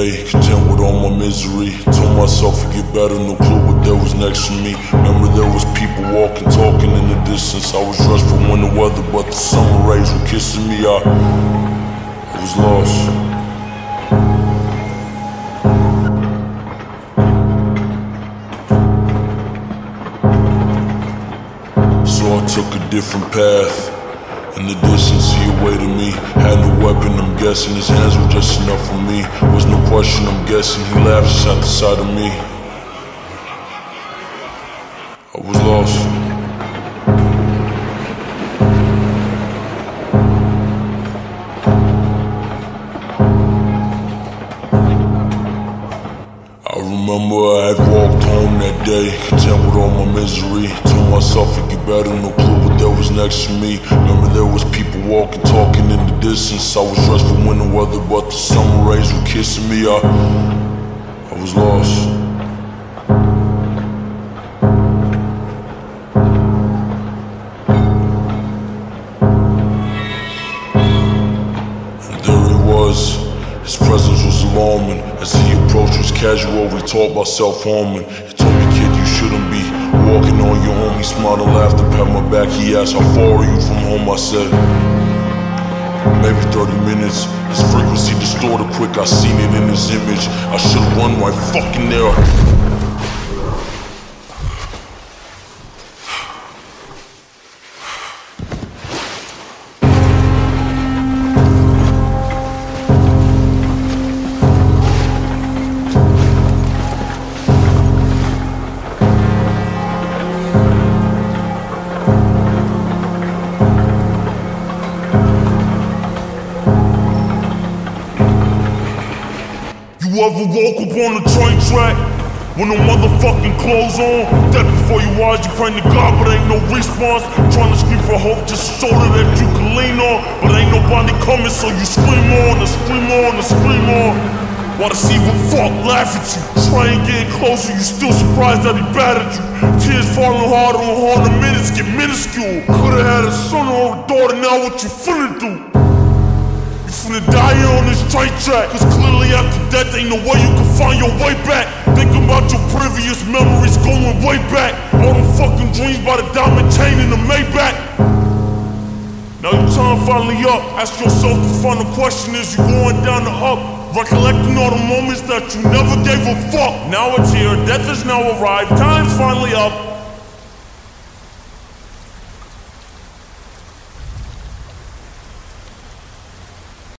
day, content with all my misery. Told myself to get better, no clue what there was next to me. Remember there was people walking, talking in the distance. I was dressed for winter weather, but the summer rays were kissing me. I was lost. So I took a different path. In the distance he awaited me. Had no weapon, I'm guessing his hands were just enough for me. Was no question, I'm guessing he laughed just at the sight of me. I was lost. I remember I had walked home that day, content with all my misery. Told myself to get better, no clue what there was next to me. Remember there was people walking, talking in the distance. I was dressed for winter weather, but the summer rays were kissing me. I was lost. And there he was. His presence was alarming. As he approached was casual, we talked about self-harming. He told me, kid, you shouldn't be walking on your own. He smiled and laughed and pat my back. He asked, how far are you from home? I said, maybe 30 minutes. His frequency distorted quick, I seen it in his image. I should've run right fucking there. You ever woke up on a train track with no motherfucking clothes on? Death before your eyes, you praying to God, but ain't no response. Trying to scream for hope, just a shoulder that you can lean on. But ain't nobody coming, so you scream on and scream on and scream on. Wanna see what fuck laugh at you. Try and get closer, you still surprised that he battered you. Tears falling hard on hard, the minutes get minuscule. Could've had a son or a daughter, now what you finna do? Finna die here on this train track, cause clearly after death ain't no way you can find your way back. Think about your previous memories going way back. All them fucking dreams by the diamond chain in the Maybach. Now your time finally up. Ask yourself the final question, is you going down the up? Recollecting all the moments that you never gave a fuck. Now it's here, death has now arrived, time's finally up.